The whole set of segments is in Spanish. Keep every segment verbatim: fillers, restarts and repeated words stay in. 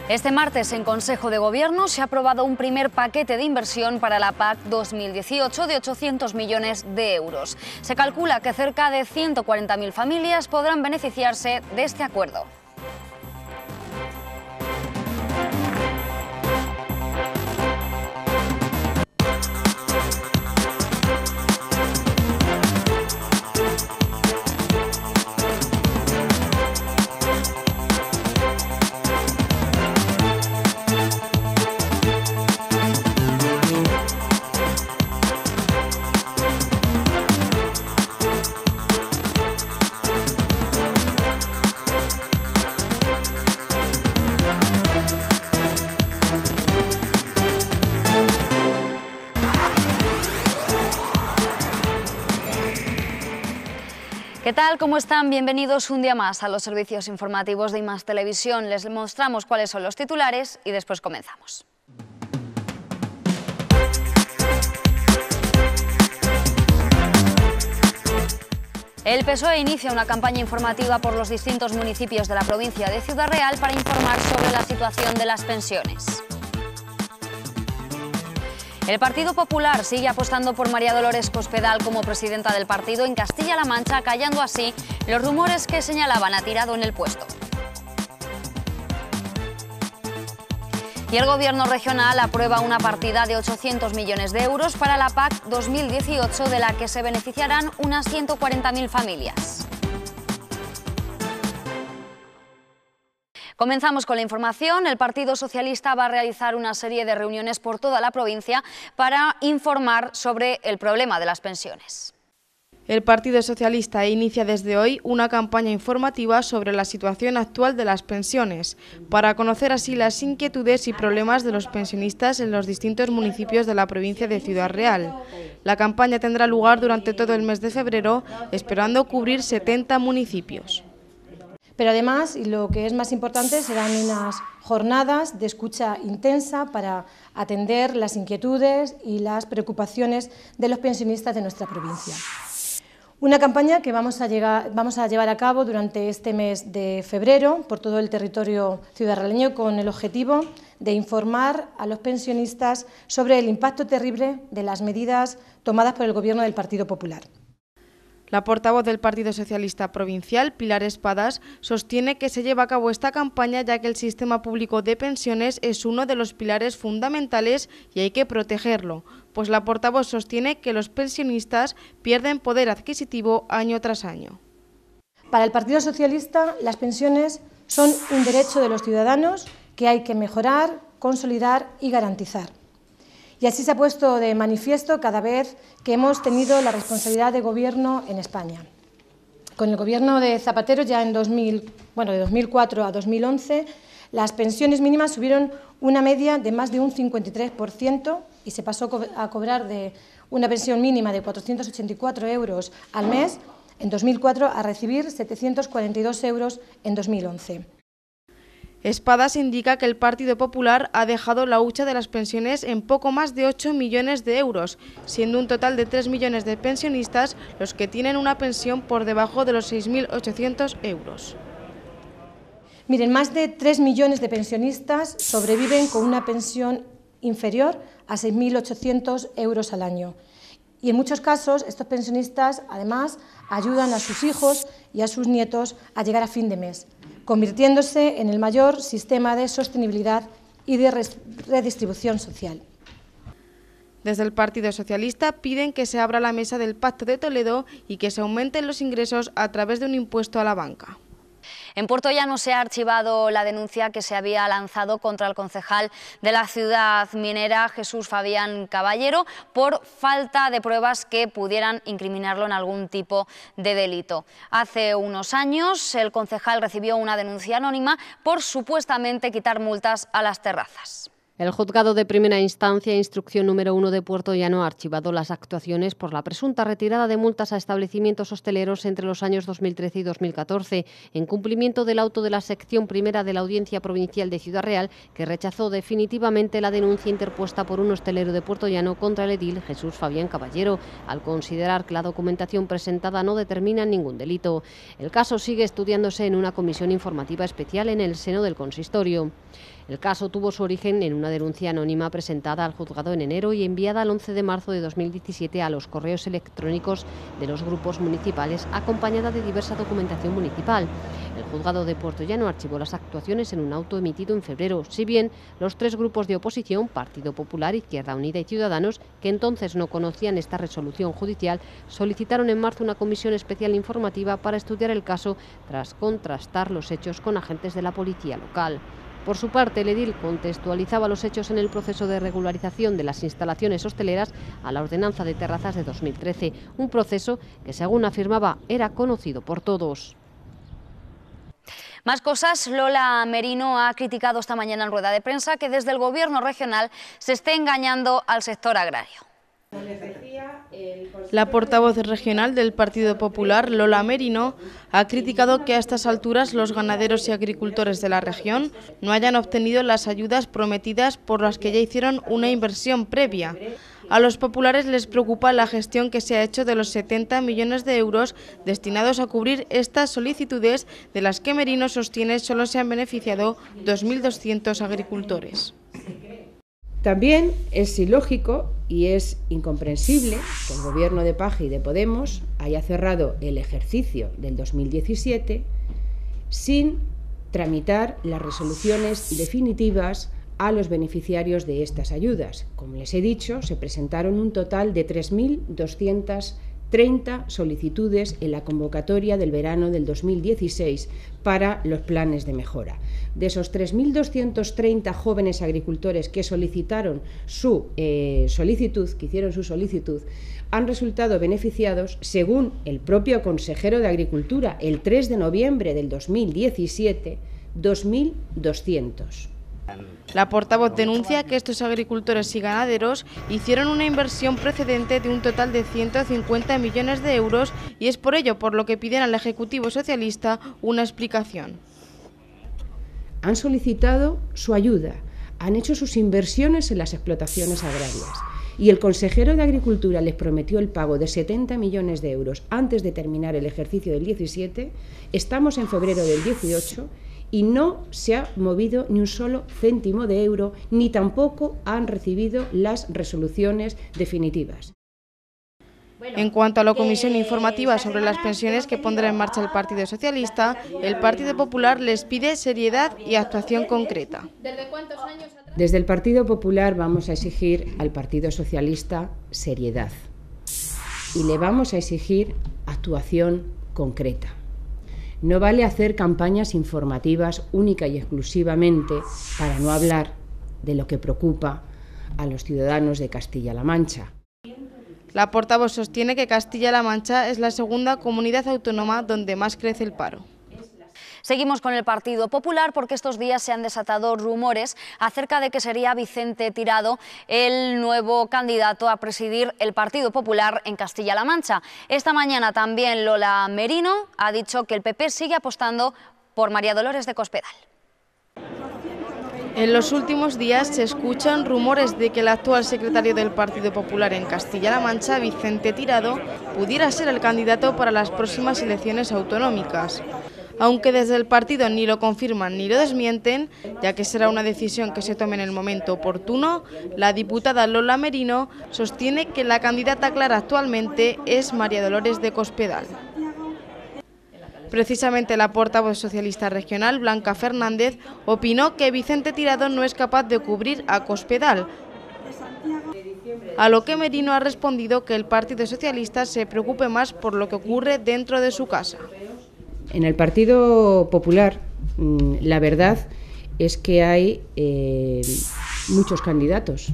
Este martes en Consejo de Gobierno se ha aprobado un primer paquete de inversión para la P A C dos mil dieciocho de ochocientos millones de euros. Se calcula que cerca de ciento cuarenta mil familias podrán beneficiarse de este acuerdo. ¿Qué tal? ¿Cómo están? Bienvenidos un día más a los servicios informativos de I Más Televisión. Les mostramos cuáles son los titulares y después comenzamos. El P S O E inicia una campaña informativa por los distintos municipios de la provincia de Ciudad Real para informar sobre la situación de las pensiones. El Partido Popular sigue apostando por María Dolores Cospedal como presidenta del partido en Castilla-La Mancha, callando así los rumores que señalaban a Tirado en el puesto. Y el Gobierno regional aprueba una partida de ochocientos millones de euros para la P A C dos mil dieciocho, de la que se beneficiarán unas ciento cuarenta mil familias. Comenzamos con la información. El Partido Socialista va a realizar una serie de reuniones por toda la provincia para informar sobre el problema de las pensiones. El Partido Socialista inicia desde hoy una campaña informativa sobre la situación actual de las pensiones, para conocer así las inquietudes y problemas de los pensionistas en los distintos municipios de la provincia de Ciudad Real. La campaña tendrá lugar durante todo el mes de febrero, esperando cubrir setenta municipios. Pero además, y lo que es más importante, serán unas jornadas de escucha intensa para atender las inquietudes y las preocupaciones de los pensionistas de nuestra provincia. Una campaña que vamos a, llegar, vamos a llevar a cabo durante este mes de febrero por todo el territorio ciudadrealeño con el objetivo de informar a los pensionistas sobre el impacto terrible de las medidas tomadas por el Gobierno del Partido Popular. La portavoz del Partido Socialista Provincial, Pilar Espadas, sostiene que se lleva a cabo esta campaña ya que el sistema público de pensiones es uno de los pilares fundamentales y hay que protegerlo, pues la portavoz sostiene que los pensionistas pierden poder adquisitivo año tras año. Para el Partido Socialista, las pensiones son un derecho de los ciudadanos que hay que mejorar, consolidar y garantizar. Y así se ha puesto de manifiesto cada vez que hemos tenido la responsabilidad de gobierno en España. Con el gobierno de Zapatero, ya en dos mil, bueno, de dos mil cuatro a dos mil once, las pensiones mínimas subieron una media de más de un cincuenta y tres por ciento y se pasó a cobrar de una pensión mínima de cuatrocientos ochenta y cuatro euros al mes en dos mil cuatro a recibir setecientos cuarenta y dos euros en dos mil once. Espadas indica que el Partido Popular ha dejado la hucha de las pensiones en poco más de ocho millones de euros, siendo un total de tres millones de pensionistas los que tienen una pensión por debajo de los seis mil ochocientos euros. Miren, más de tres millones de pensionistas sobreviven con una pensión inferior a seis mil ochocientos euros al año. Y en muchos casos estos pensionistas además ayudan a sus hijos y a sus nietos a llegar a fin de mes, convirtiéndose en el mayor sistema de sostenibilidad y de redistribución social. Desde el Partido Socialista piden que se abra la mesa del Pacto de Toledo y que se aumenten los ingresos a través de un impuesto a la banca. En Puertollano se ha archivado la denuncia que se había lanzado contra el concejal de la ciudad minera, Jesús Fabián Caballero, por falta de pruebas que pudieran incriminarlo en algún tipo de delito. Hace unos años el concejal recibió una denuncia anónima por supuestamente quitar multas a las terrazas. El juzgado de primera instancia, instrucción número uno de Puertollano, ha archivado las actuaciones por la presunta retirada de multas a establecimientos hosteleros entre los años dos mil trece y dos mil catorce, en cumplimiento del auto de la sección primera de la Audiencia Provincial de Ciudad Real, que rechazó definitivamente la denuncia interpuesta por un hostelero de Puertollano contra el edil Jesús Fabián Caballero, al considerar que la documentación presentada no determina ningún delito. El caso sigue estudiándose en una comisión informativa especial en el seno del consistorio. El caso tuvo su origen en una denuncia anónima presentada al juzgado en enero y enviada el once de marzo de dos mil diecisiete a los correos electrónicos de los grupos municipales, acompañada de diversa documentación municipal. El juzgado de Puertollano archivó las actuaciones en un auto emitido en febrero, si bien los tres grupos de oposición, Partido Popular, Izquierda Unida y Ciudadanos, que entonces no conocían esta resolución judicial, solicitaron en marzo una comisión especial informativa para estudiar el caso tras contrastar los hechos con agentes de la policía local. Por su parte, el edil contextualizaba los hechos en el proceso de regularización de las instalaciones hosteleras a la ordenanza de terrazas de dos mil trece, un proceso que, según afirmaba, era conocido por todos. Más cosas. Lola Merino ha criticado esta mañana en rueda de prensa que desde el Gobierno regional se esté engañando al sector agrario. La portavoz regional del Partido Popular, Lola Merino, ha criticado que a estas alturas los ganaderos y agricultores de la región no hayan obtenido las ayudas prometidas por las que ya hicieron una inversión previa. A los populares les preocupa la gestión que se ha hecho de los setenta millones de euros destinados a cubrir estas solicitudes, de las que Merino sostiene solo se han beneficiado dos mil doscientos agricultores. También es ilógico y es incomprensible que el Gobierno de Paje y de Podemos haya cerrado el ejercicio del dos mil diecisiete sin tramitar las resoluciones definitivas a los beneficiarios de estas ayudas. Como les he dicho, se presentaron un total de tres mil doscientas treinta solicitudes en la convocatoria del verano del dos mil dieciséis para los planes de mejora. De esos tres mil doscientos treinta jóvenes agricultores que solicitaron su eh, solicitud, que hicieron su solicitud, han resultado beneficiados, según el propio consejero de Agricultura, el tres de noviembre del dos mil diecisiete, dos mil doscientos. La portavoz denuncia que estos agricultores y ganaderos hicieron una inversión precedente de un total de ciento cincuenta millones de euros y es por ello por lo que piden al Ejecutivo Socialista una explicación. Han solicitado su ayuda, han hecho sus inversiones en las explotaciones agrarias y el consejero de Agricultura les prometió el pago de setenta millones de euros antes de terminar el ejercicio del diecisiete, estamos en febrero del dieciocho y no se ha movido ni un solo céntimo de euro, ni tampoco han recibido las resoluciones definitivas. En cuanto a la comisión informativa sobre las pensiones que pondrá en marcha el Partido Socialista, el Partido Popular les pide seriedad y actuación concreta. Desde el Partido Popular vamos a exigir al Partido Socialista seriedad y le vamos a exigir actuación concreta. No vale hacer campañas informativas única y exclusivamente para no hablar de lo que preocupa a los ciudadanos de Castilla-La Mancha. La portavoz sostiene que Castilla-La Mancha es la segunda comunidad autónoma donde más crece el paro. Seguimos con el Partido Popular porque estos días se han desatado rumores acerca de que sería Vicente Tirado el nuevo candidato a presidir el Partido Popular en Castilla-La Mancha. Esta mañana también Lola Merino ha dicho que el P P sigue apostando por María Dolores de Cospedal. En los últimos días se escuchan rumores de que el actual secretario del Partido Popular en Castilla-La Mancha, Vicente Tirado, pudiera ser el candidato para las próximas elecciones autonómicas. Aunque desde el partido ni lo confirman ni lo desmienten, ya que será una decisión que se tome en el momento oportuno, la diputada Lola Merino sostiene que la candidata clara actualmente es María Dolores de Cospedal. Precisamente la portavoz socialista regional, Blanca Fernández, opinó que Vicente Tirado no es capaz de cubrir a Cospedal, a lo que Merino ha respondido que el Partido Socialista se preocupe más por lo que ocurre dentro de su casa. En el Partido Popular, la verdad es que hay eh, muchos candidatos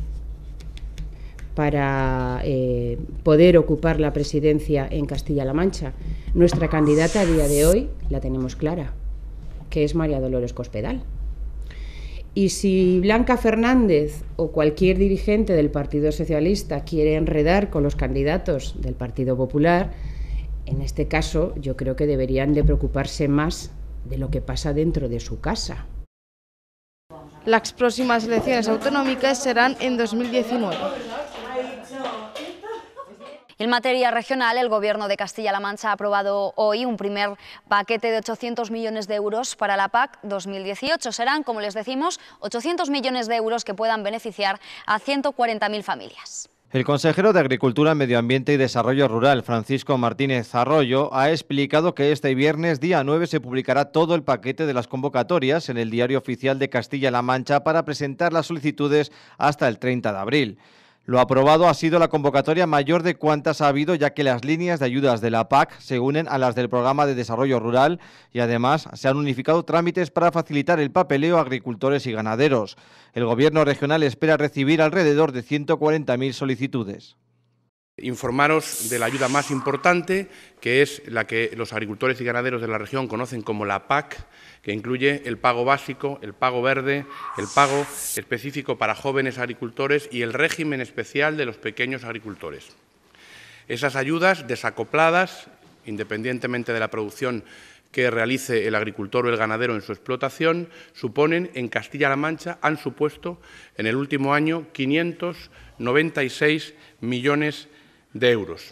para eh, poder ocupar la presidencia en Castilla-La Mancha. Nuestra candidata a día de hoy la tenemos clara, que es María Dolores Cospedal. Y si Blanca Fernández o cualquier dirigente del Partido Socialista quiere enredar con los candidatos del Partido Popular, en este caso yo creo que deberían de preocuparse más de lo que pasa dentro de su casa. Las próximas elecciones autonómicas serán en dos mil diecinueve. En materia regional, el Gobierno de Castilla-La Mancha ha aprobado hoy un primer paquete de ochocientos millones de euros para la P A C dos mil dieciocho. Serán, como les decimos, ochocientos millones de euros que puedan beneficiar a ciento cuarenta mil familias. El consejero de Agricultura, Medio Ambiente y Desarrollo Rural, Francisco Martínez Arroyo, ha explicado que este viernes, día nueve, se publicará todo el paquete de las convocatorias en el Diario Oficial de Castilla-La Mancha para presentar las solicitudes hasta el treinta de abril. Lo aprobado ha sido la convocatoria mayor de cuantas ha habido, ya que las líneas de ayudas de la P A C se unen a las del Programa de Desarrollo Rural y además se han unificado trámites para facilitar el papeleo a agricultores y ganaderos. El Gobierno regional espera recibir alrededor de ciento cuarenta mil solicitudes. Informaros de la ayuda más importante, que es la que los agricultores y ganaderos de la región conocen como la P A C, que incluye el pago básico, el pago verde, el pago específico para jóvenes agricultores y el régimen especial de los pequeños agricultores. Esas ayudas desacopladas, independientemente de la producción que realice el agricultor o el ganadero en su explotación, suponen en Castilla-La Mancha, han supuesto en el último año quinientos noventa y seis millones de euros.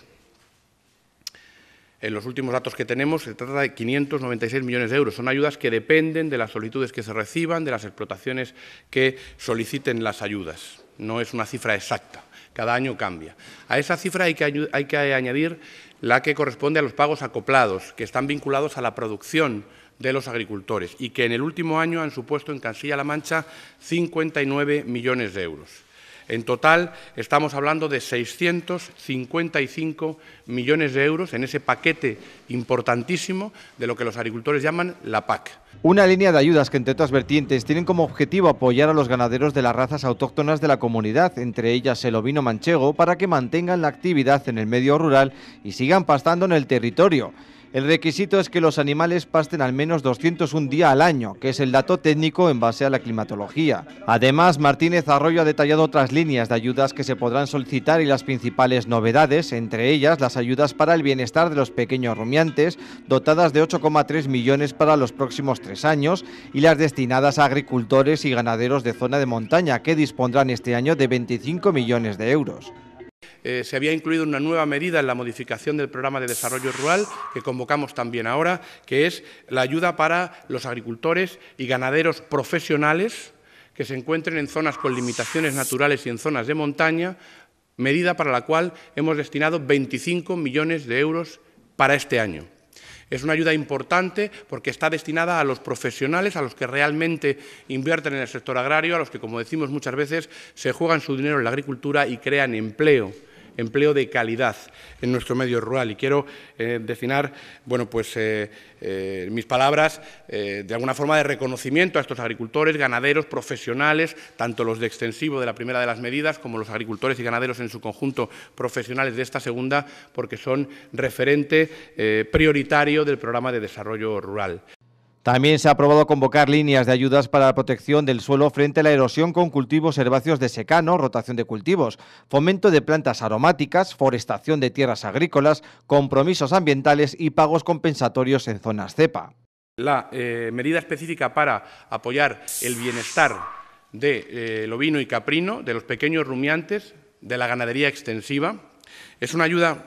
En los últimos datos que tenemos se trata de quinientos noventa y seis millones de euros. Son ayudas que dependen de las solicitudes que se reciban, de las explotaciones que soliciten las ayudas. No es una cifra exacta, cada año cambia. A esa cifra hay que, hay que añadir la que corresponde a los pagos acoplados, que están vinculados a la producción de los agricultores y que en el último año han supuesto en Castilla-La Mancha cincuenta y nueve millones de euros. En total, estamos hablando de seiscientos cincuenta y cinco millones de euros en ese paquete importantísimo de lo que los agricultores llaman la P A C. Una línea de ayudas que, entre otras vertientes, tienen como objetivo apoyar a los ganaderos de las razas autóctonas de la comunidad, entre ellas el ovino manchego, para que mantengan la actividad en el medio rural y sigan pastando en el territorio. El requisito es que los animales pasten al menos doscientos un días al año, que es el dato técnico en base a la climatología. Además, Martínez Arroyo ha detallado otras líneas de ayudas que se podrán solicitar y las principales novedades, entre ellas las ayudas para el bienestar de los pequeños rumiantes, dotadas de ocho coma tres millones para los próximos tres años, y las destinadas a agricultores y ganaderos de zona de montaña, que dispondrán este año de veinticinco millones de euros. Eh, se había incluido una nueva medida en la modificación del Programa de Desarrollo Rural, que convocamos también ahora, que es la ayuda para los agricultores y ganaderos profesionales que se encuentren en zonas con limitaciones naturales y en zonas de montaña, medida para la cual hemos destinado veinticinco millones de euros para este año. Es una ayuda importante porque está destinada a los profesionales, a los que realmente invierten en el sector agrario, a los que, como decimos muchas veces, se juegan su dinero en la agricultura y crean empleo, empleo de calidad en nuestro medio rural. Y quiero eh, destinar, bueno, pues, eh, eh, mis palabras eh, de alguna forma de reconocimiento a estos agricultores, ganaderos, profesionales, tanto los de extensivo de la primera de las medidas como los agricultores y ganaderos en su conjunto profesionales de esta segunda, porque son referente eh, prioritario del Programa de Desarrollo Rural. También se ha aprobado convocar líneas de ayudas para la protección del suelo frente a la erosión con cultivos herbáceos de secano, rotación de cultivos, fomento de plantas aromáticas, forestación de tierras agrícolas, compromisos ambientales y pagos compensatorios en zonas cepa. La eh, medida específica para apoyar el bienestar del de, eh, ovino y caprino, de los pequeños rumiantes, de la ganadería extensiva, es una ayuda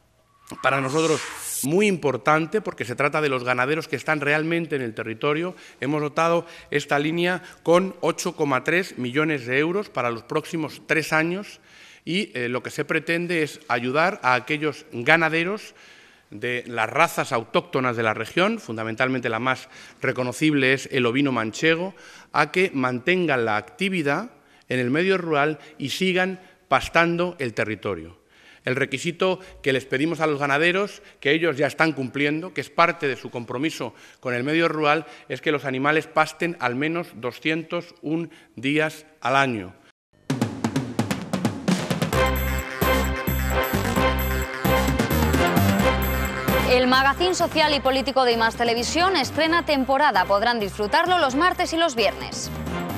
para nosotros muy importante porque se trata de los ganaderos que están realmente en el territorio. Hemos dotado esta línea con ocho coma tres millones de euros para los próximos tres años y eh, lo que se pretende es ayudar a aquellos ganaderos de las razas autóctonas de la región, fundamentalmente la más reconocible es el ovino manchego, a que mantengan la actividad en el medio rural y sigan pastando el territorio. El requisito que les pedimos a los ganaderos, que ellos ya están cumpliendo, que es parte de su compromiso con el medio rural, es que los animales pasten al menos doscientos un días al año. El magazín social y político de I Más Televisión estrena temporada. Podrán disfrutarlo los martes y los viernes.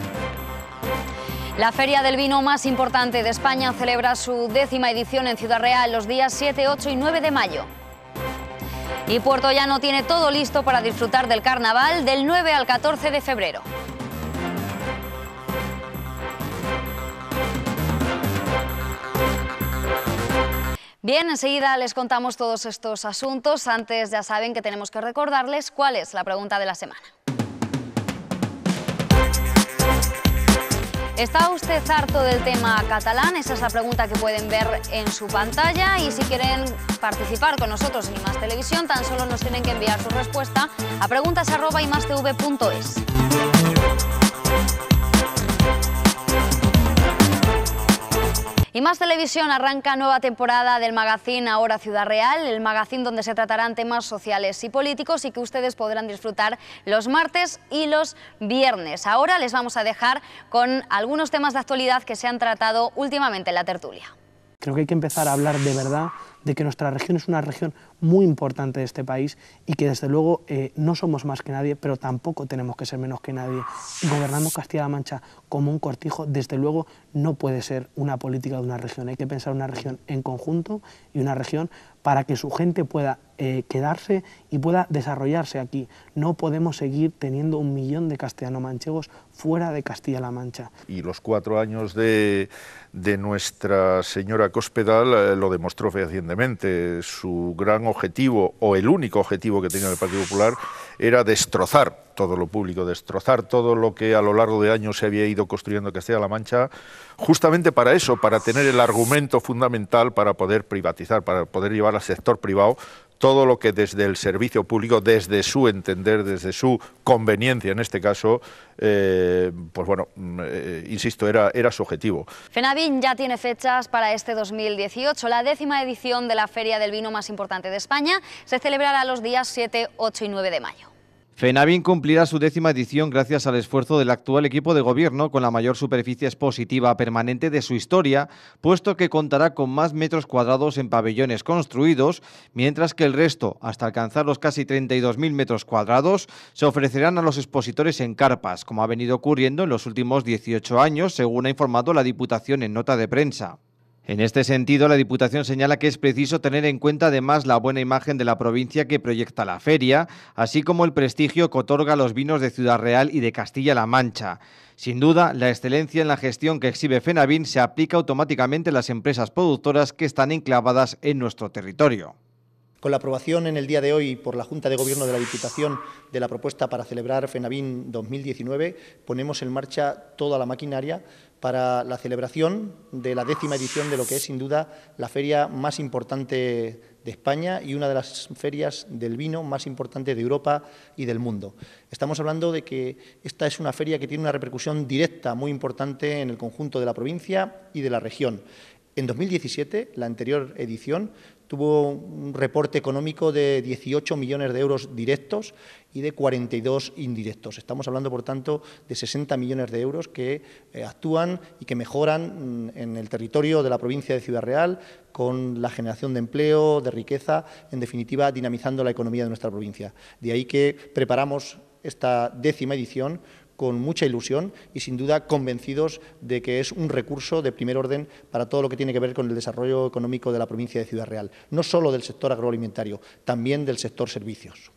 La feria del vino más importante de España celebra su décima edición en Ciudad Real los días siete, ocho y nueve de mayo. Y Puerto Llano tiene todo listo para disfrutar del carnaval del nueve al catorce de febrero. Bien, enseguida les contamos todos estos asuntos. Antes ya saben que tenemos que recordarles cuál es la pregunta de la semana. ¿Está usted harto del tema catalán? Esa es la pregunta que pueden ver en su pantalla, y si quieren participar con nosotros en I Más Televisión, tan solo nos tienen que enviar su respuesta a preguntas arroba i más te ve punto es. I Más Televisión arranca nueva temporada del magazine Ahora Ciudad Real, el magazine donde se tratarán temas sociales y políticos y que ustedes podrán disfrutar los martes y los viernes. Ahora les vamos a dejar con algunos temas de actualidad que se han tratado últimamente en la tertulia. Creo que hay que empezar a hablar de verdad de que nuestra región es una región muy importante de este país y que desde luego eh, no somos más que nadie, pero tampoco tenemos que ser menos que nadie. Gobernando Castilla-La Mancha como un cortijo, desde luego no puede ser una política de una región. Hay que pensar una región en conjunto y una región para que su gente pueda eh, quedarse y pueda desarrollarse aquí. No podemos seguir teniendo un millón de castellano-manchegos fuera de Castilla-La Mancha. Y los cuatro años de, de Nuestra Señora Cospedal eh, lo demostró fehacientemente. Su gran objetivo, o el único objetivo que tenía el Partido Popular, era destrozar todo lo público, destrozar todo lo que a lo largo de años se había ido construyendo Castilla-La Mancha, justamente para eso, para tener el argumento fundamental para poder privatizar, para poder llevar al sector privado todo lo que desde el servicio público, desde su entender, desde su conveniencia en este caso, eh, pues bueno, eh, insisto, era, era su objetivo. FENAVIN ya tiene fechas para este dos mil dieciocho. La décima edición de la Feria del Vino más importante de España se celebrará los días siete, ocho y nueve de mayo. FENAVIN cumplirá su décima edición gracias al esfuerzo del actual equipo de gobierno con la mayor superficie expositiva permanente de su historia, puesto que contará con más metros cuadrados en pabellones construidos, mientras que el resto, hasta alcanzar los casi treinta y dos mil metros cuadrados, se ofrecerán a los expositores en carpas, como ha venido ocurriendo en los últimos dieciocho años, según ha informado la Diputación en nota de prensa. En este sentido, la Diputación señala que es preciso tener en cuenta además la buena imagen de la provincia que proyecta la feria, así como el prestigio que otorga los vinos de Ciudad Real y de Castilla-La Mancha. Sin duda, la excelencia en la gestión que exhibe FENAVIN se aplica automáticamente a las empresas productoras que están enclavadas en nuestro territorio. Con la aprobación en el día de hoy por la Junta de Gobierno de la Diputación de la propuesta para celebrar FENAVIN dos mil diecinueve, ponemos en marcha toda la maquinaria para la celebración de la décima edición de lo que es sin duda la feria más importante de España y una de las ferias del vino más importante de Europa y del mundo. Estamos hablando de que esta es una feria que tiene una repercusión directa muy importante en el conjunto de la provincia y de la región. En dos mil diecisiete, la anterior edición, tuvo un reporte económico de dieciocho millones de euros directos y de cuarenta y dos indirectos. Estamos hablando, por tanto, de sesenta millones de euros que eh, actúan y que mejoran mm, en el territorio de la provincia de Ciudad Real con la generación de empleo, de riqueza, en definitiva, dinamizando la economía de nuestra provincia. De ahí que preparamos esta décima edición con mucha ilusión y, sin duda, convencidos de que es un recurso de primer orden para todo lo que tiene que ver con el desarrollo económico de la provincia de Ciudad Real, no solo del sector agroalimentario, también del sector servicios.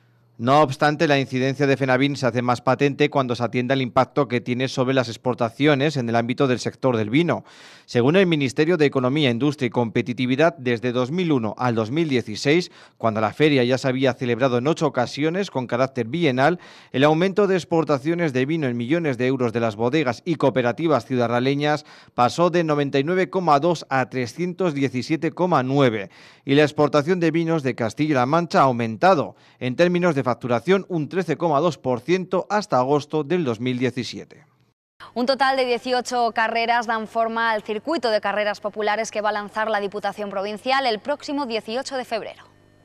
No obstante, la incidencia de FENAVIN se hace más patente cuando se atiende al impacto que tiene sobre las exportaciones en el ámbito del sector del vino. Según el Ministerio de Economía, Industria y Competitividad, desde dos mil uno al dos mil dieciséis, cuando la feria ya se había celebrado en ocho ocasiones con carácter bienal, el aumento de exportaciones de vino en millones de euros de las bodegas y cooperativas ciudadraleñas pasó de noventa y nueve coma dos a trescientos diecisiete coma nueve, y la exportación de vinos de Castilla-La Mancha ha aumentado, en términos de facturación, un trece coma dos por ciento hasta agosto del dos mil diecisiete. Un total de dieciocho carreras dan forma al circuito de carreras populares que va a lanzar la Diputación Provincial el próximo dieciocho de febrero.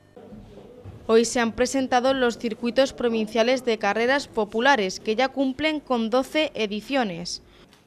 Hoy se han presentado los circuitos provinciales de carreras populares, que ya cumplen con doce ediciones.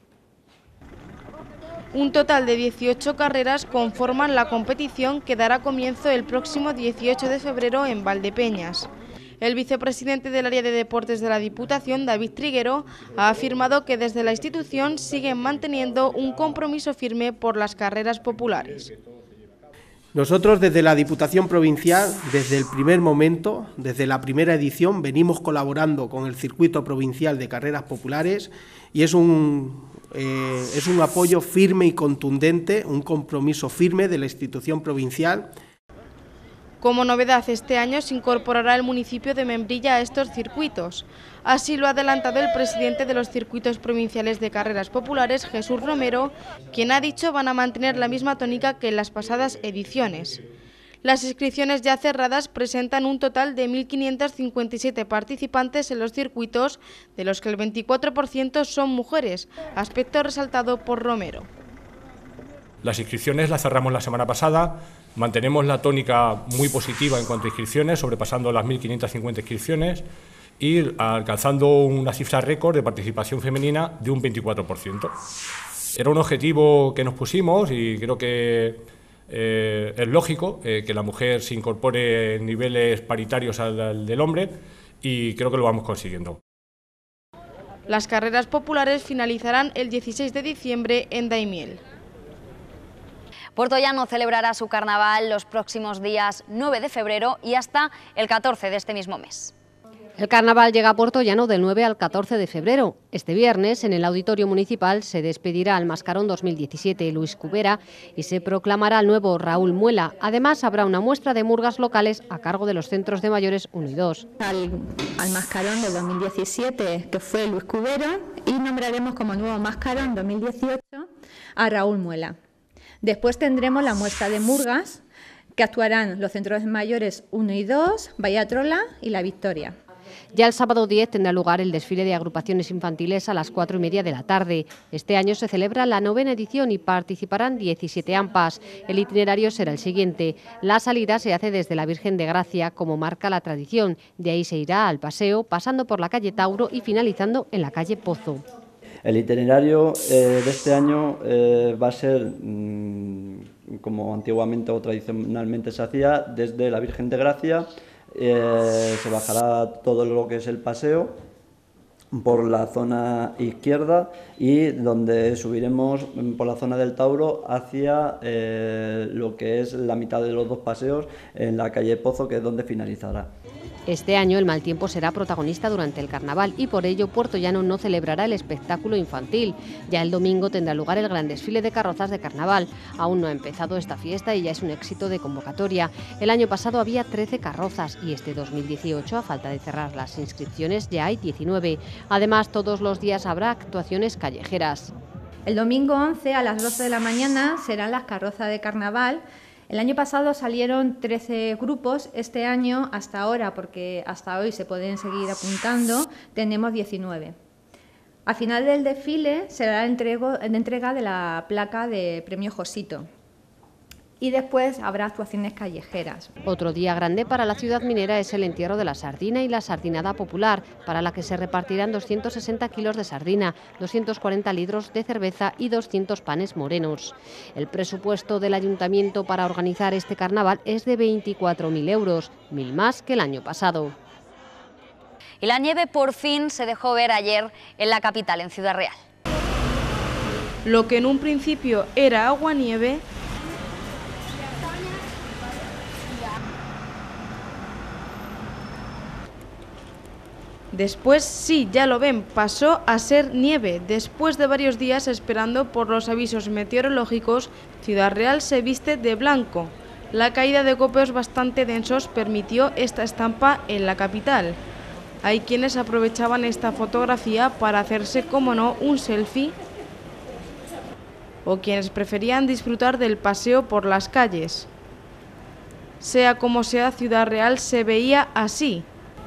Un total de dieciocho carreras conforman la competición que dará comienzo el próximo dieciocho de febrero en Valdepeñas. El vicepresidente del área de deportes de la Diputación, David Triguero, ha afirmado que desde la institución siguen manteniendo un compromiso firme por las carreras populares. Nosotros desde la Diputación Provincial, desde el primer momento, desde la primera edición, venimos colaborando con el circuito provincial de carreras populares y es un, eh, es un apoyo firme y contundente, un compromiso firme de la institución provincial. Como novedad, este año se incorporará el municipio de Membrilla a estos circuitos. Así lo ha adelantado el presidente de los circuitos provinciales de carreras populares, Jesús Romero, quien ha dicho van a mantener la misma tónica que en las pasadas ediciones. Las inscripciones ya cerradas presentan un total de mil quinientos cincuenta y siete participantes en los circuitos, de los que el veinticuatro por ciento son mujeres, aspecto resaltado por Romero. Las inscripciones las cerramos la semana pasada, mantenemos la tónica muy positiva en cuanto a inscripciones, sobrepasando las mil quinientas cincuenta inscripciones y alcanzando una cifra récord de participación femenina de un veinticuatro por ciento. Era un objetivo que nos pusimos y creo que eh, es lógico eh, que la mujer se incorpore en niveles paritarios al, al del hombre y creo que lo vamos consiguiendo. Las carreras populares finalizarán el dieciséis de diciembre en Daimiel. Puerto Llano celebrará su carnaval los próximos días nueve de febrero y hasta el catorce de este mismo mes. El carnaval llega a Puerto Llano del nueve al catorce de febrero. Este viernes, en el Auditorio Municipal, se despedirá al Mascarón dos mil diecisiete Luis Cubera y se proclamará el nuevo Raúl Muela. Además, habrá una muestra de murgas locales a cargo de los centros de mayores uno y dos. Al, al Mascarón del dos mil diecisiete, que fue Luis Cubera, y nombraremos como nuevo Mascarón dos mil dieciocho a Raúl Muela. Después tendremos la muestra de murgas, que actuarán los centros de mayores uno y dos, Vallatrola y La Victoria. Ya el sábado diez tendrá lugar el desfile de agrupaciones infantiles a las cuatro y media de la tarde. Este año se celebra la novena edición y participarán diecisiete AMPAs. El itinerario será el siguiente. La salida se hace desde la Virgen de Gracia, como marca la tradición. De ahí se irá al paseo, pasando por la calle Tauro y finalizando en la calle Pozo. El itinerario eh, de este año eh, va a ser, mmm, como antiguamente o tradicionalmente se hacía, desde la Virgen de Gracia, eh, se bajará todo lo que es el paseo por la zona izquierda y donde subiremos por la zona del Tauro hacia eh, lo que es la mitad de los dos paseos en la calle Pozo, que es donde finalizará. Este año el mal tiempo será protagonista durante el carnaval y por ello Puerto Llano no celebrará el espectáculo infantil. Ya el domingo tendrá lugar el gran desfile de carrozas de carnaval. Aún no ha empezado esta fiesta y ya es un éxito de convocatoria. El año pasado había trece carrozas y este dos mil dieciocho, a falta de cerrar las inscripciones, ya hay diecinueve. Además, todos los días habrá actuaciones callejeras. El domingo once a las doce de la mañana serán las carrozas de carnaval. El año pasado salieron trece grupos, este año hasta ahora, porque hasta hoy se pueden seguir apuntando, tenemos diecinueve. Al final del desfile será la entrega, la entrega de la placa de Premio Josito y después habrá actuaciones callejeras. Otro día grande para la ciudad minera es el entierro de la sardina y la sardinada popular, para la que se repartirán doscientos sesenta kilos de sardina, doscientos cuarenta litros de cerveza y doscientos panes morenos. El presupuesto del ayuntamiento para organizar este carnaval es de veinticuatro mil euros, mil más que el año pasado. Y la nieve por fin se dejó ver ayer en la capital, en Ciudad Real. Lo que en un principio era agua-nieve, después, sí, ya lo ven, pasó a ser nieve. Después de varios días esperando por los avisos meteorológicos, Ciudad Real se viste de blanco. La caída de copios bastante densos permitió esta estampa en la capital. Hay quienes aprovechaban esta fotografía para hacerse, como no, un selfie, o quienes preferían disfrutar del paseo por las calles. Sea como sea, Ciudad Real se veía así,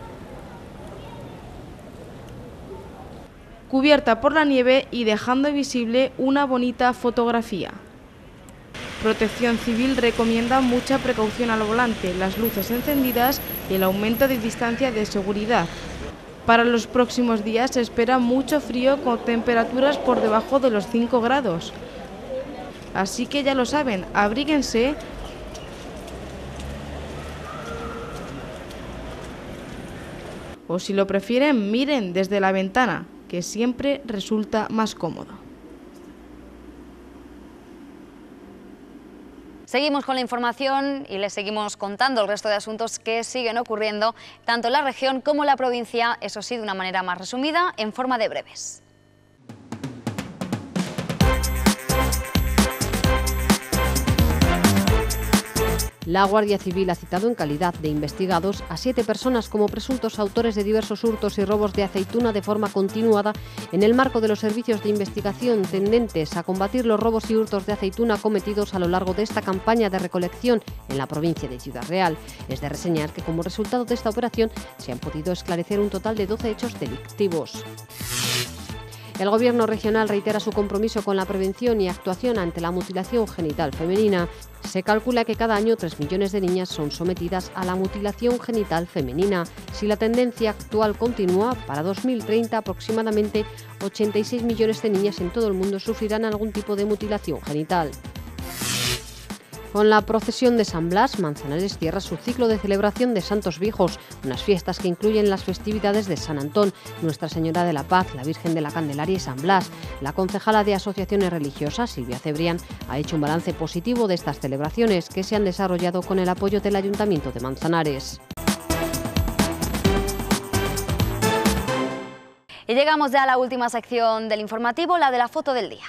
cubierta por la nieve y dejando visible una bonita fotografía. Protección Civil recomienda mucha precaución al volante, las luces encendidas y el aumento de distancia de seguridad. Para los próximos días se espera mucho frío con temperaturas por debajo de los cinco grados. Así que ya lo saben, abríguense o si lo prefieren, miren desde la ventana, que siempre resulta más cómodo. Seguimos con la información y les seguimos contando el resto de asuntos que siguen ocurriendo tanto en la región como en la provincia, eso sí, de una manera más resumida, en forma de breves. La Guardia Civil ha citado en calidad de investigados a siete personas como presuntos autores de diversos hurtos y robos de aceituna de forma continuada en el marco de los servicios de investigación tendentes a combatir los robos y hurtos de aceituna cometidos a lo largo de esta campaña de recolección en la provincia de Ciudad Real. Es de reseñar que como resultado de esta operación se han podido esclarecer un total de doce hechos delictivos. El Gobierno regional reitera su compromiso con la prevención y actuación ante la mutilación genital femenina. Se calcula que cada año tres millones de niñas son sometidas a la mutilación genital femenina. Si la tendencia actual continúa, para dos mil treinta aproximadamente ochenta y seis millones de niñas en todo el mundo sufrirán algún tipo de mutilación genital. Con la procesión de San Blas, Manzanares cierra su ciclo de celebración de Santos Viejos, unas fiestas que incluyen las festividades de San Antón, Nuestra Señora de la Paz, la Virgen de la Candelaria y San Blas. La concejala de Asociaciones Religiosas, Silvia Cebrián, ha hecho un balance positivo de estas celebraciones que se han desarrollado con el apoyo del Ayuntamiento de Manzanares. Y llegamos ya a la última sección del informativo, la de la foto del día.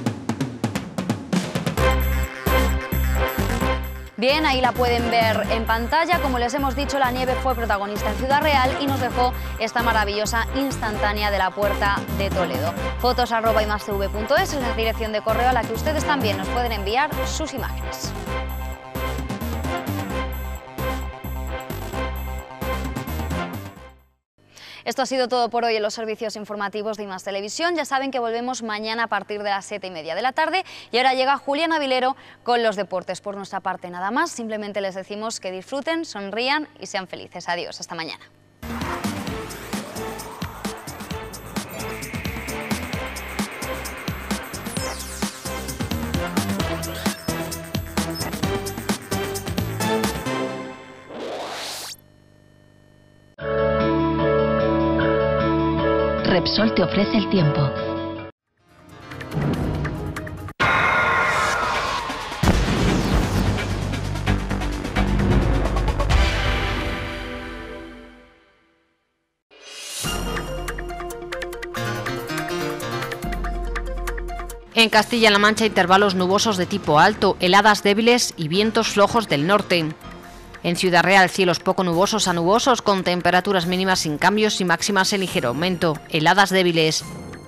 Bien, ahí la pueden ver en pantalla. Como les hemos dicho, la nieve fue protagonista en Ciudad Real y nos dejó esta maravillosa instantánea de la Puerta de Toledo. Fotos arroba imastv punto es es la dirección de correo a la que ustedes también nos pueden enviar sus imágenes. Esto ha sido todo por hoy en los servicios informativos de Imas Televisión. Ya saben que volvemos mañana a partir de las siete y media de la tarde. Y ahora llega Julián Avilero con los deportes. Por nuestra parte nada más, simplemente les decimos que disfruten, sonrían y sean felices. Adiós, hasta mañana. Repsol te ofrece el tiempo. En Castilla-La Mancha, intervalos nubosos de tipo alto, heladas débiles y vientos flojos del norte. En Ciudad Real, cielos poco nubosos a nubosos, con temperaturas mínimas sin cambios y máximas en ligero aumento, heladas débiles.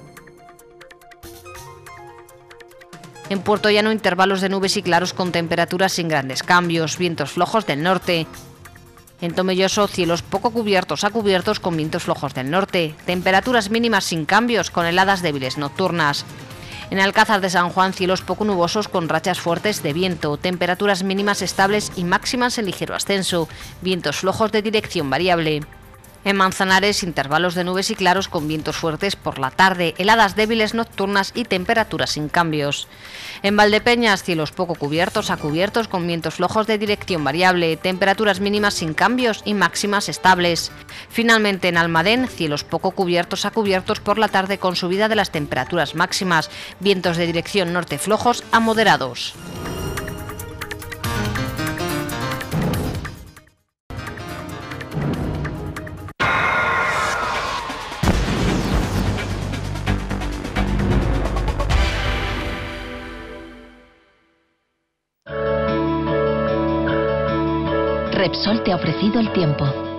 En Puerto Llano, intervalos de nubes y claros con temperaturas sin grandes cambios, vientos flojos del norte. En Tomelloso, cielos poco cubiertos a cubiertos con vientos flojos del norte, temperaturas mínimas sin cambios con heladas débiles nocturnas. En Alcázar de San Juan, cielos poco nubosos con rachas fuertes de viento, temperaturas mínimas estables y máximas en ligero ascenso, vientos flojos de dirección variable. En Manzanares, intervalos de nubes y claros con vientos fuertes por la tarde, heladas débiles nocturnas y temperaturas sin cambios. En Valdepeñas, cielos poco cubiertos a cubiertos con vientos flojos de dirección variable, temperaturas mínimas sin cambios y máximas estables. Finalmente, en Almadén, cielos poco cubiertos a cubiertos por la tarde con subida de las temperaturas máximas, vientos de dirección norte flojos a moderados. Repsol te ha ofrecido el tiempo.